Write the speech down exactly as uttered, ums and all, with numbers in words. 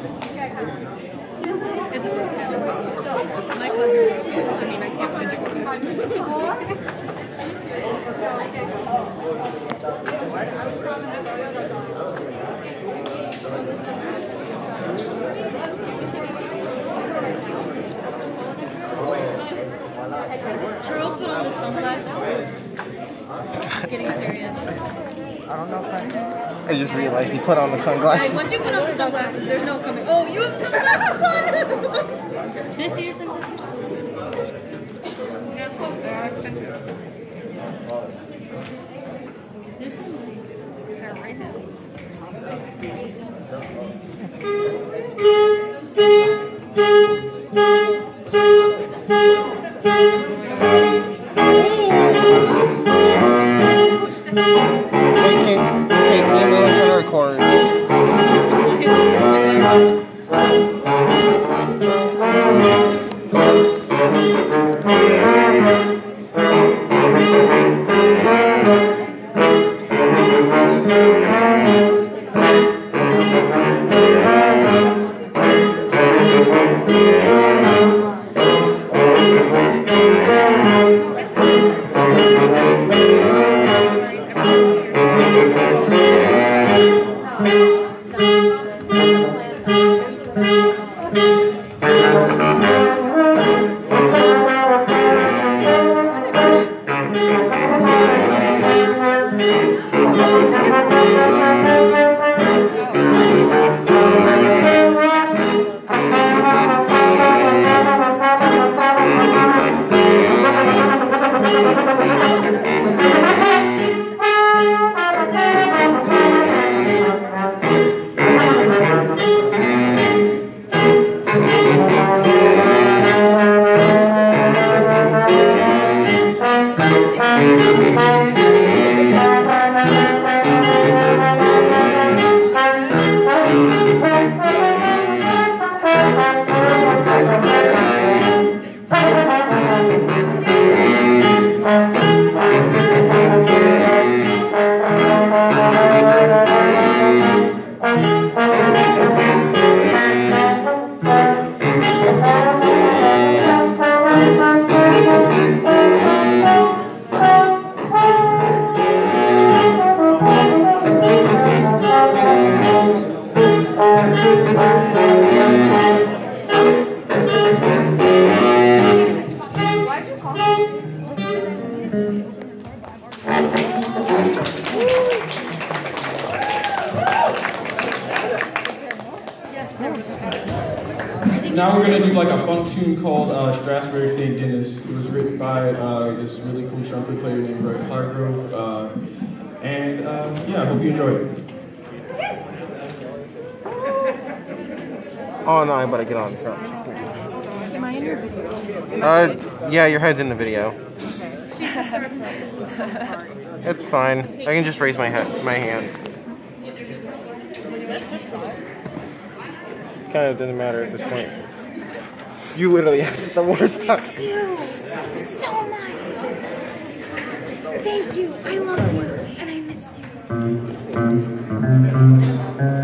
It's broken. My cousin broke it. I mean, I can't fix it. Charles put on the sunglasses. It's getting serious. I don't know if I I just realized he put on the sunglasses. Hey, once you put on the sunglasses, there's no coming. Oh, you have sunglasses on! Can I see your sunglasses? Yeah, they are expensive. They're right now. Now we're going to do like a fun tune called uh, Strasbourg Saint It was written by uh, this really cool trumpet player named Roy Hargrove. Uh, and uh, yeah, I hope you enjoy it. Oh no, I better get on front. Am I in your video? Uh, yeah, your head's in the video. She's the star player. I'm so sorry. It's fine. I can just raise my head, my hands. Kind of doesn't matter at this point. You literally asked the worst time. I miss you so much. Thank you. I love you, and I missed you.